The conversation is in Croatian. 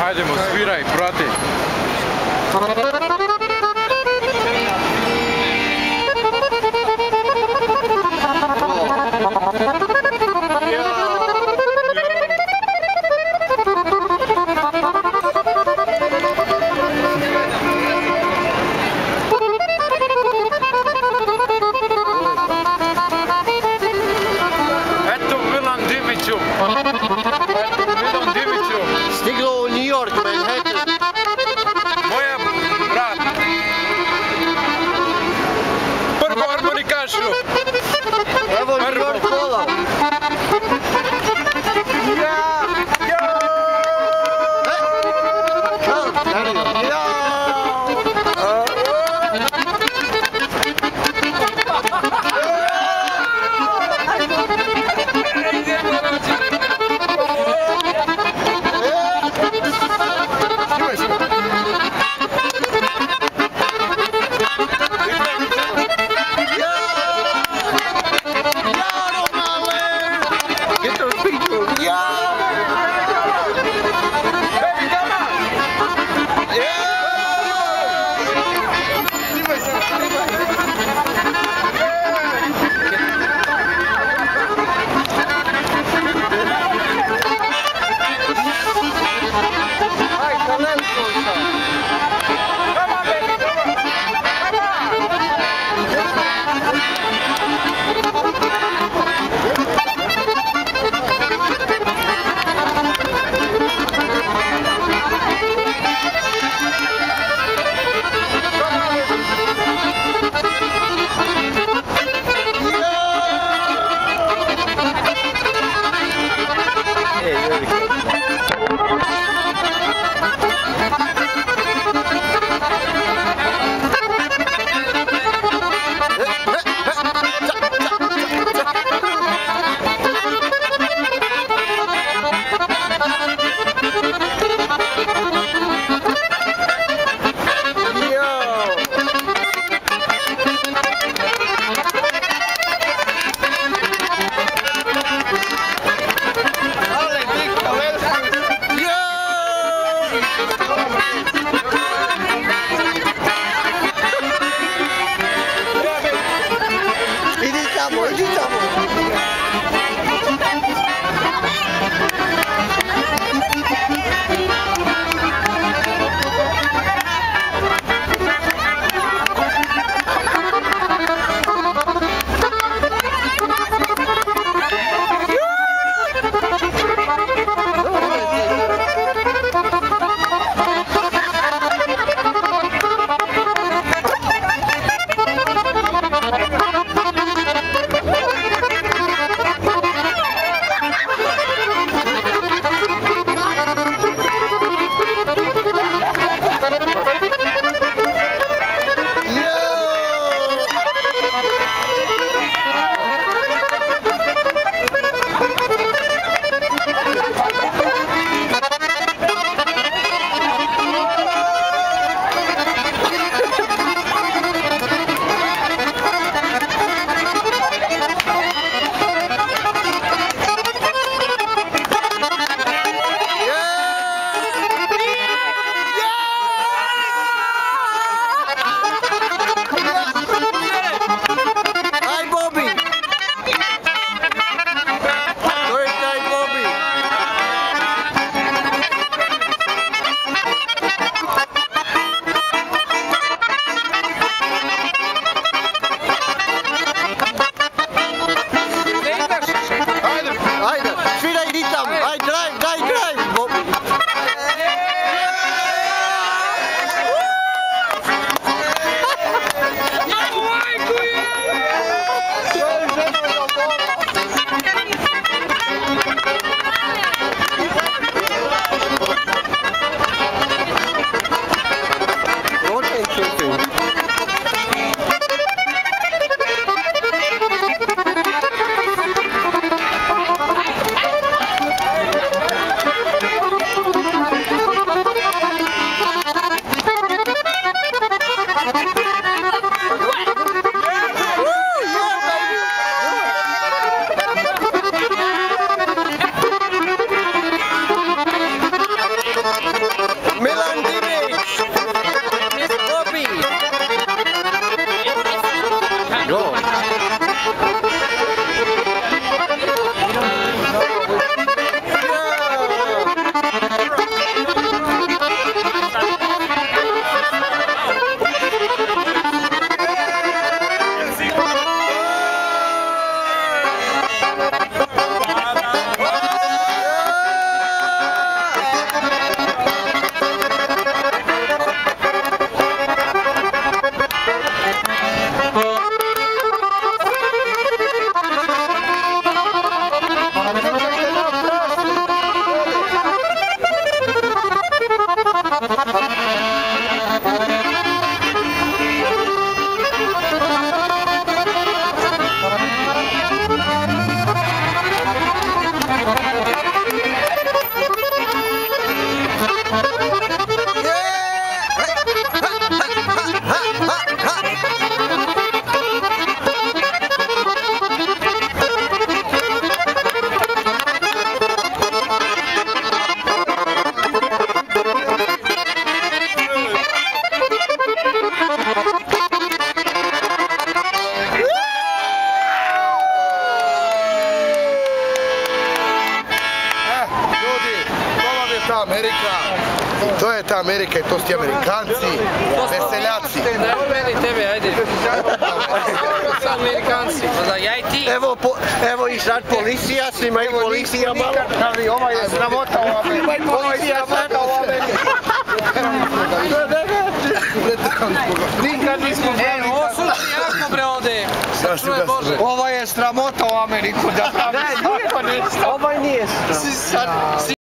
Hajdemo, sviraj, prati. Eto Milan Dimiću. Milan Dimiću. Stiglo u New York, Manhattan. Moja brat. Prvo harmonikašu. Evo New York kola. ta Amerika. To je ta Amerika i to su ti Amerikanci, veseljaci. Evo meni tebe, ajde. Sad Amerikanci. Ja i ti. Evo i sad policija, snimaj policija malo. Ali ova je sramota u Americi. Policija sramota u Americi. Nikad nismo brali. Ovo su jako bre ovde. Čuje Bože. Ova je sramota u Ameriku. Ovaj nije.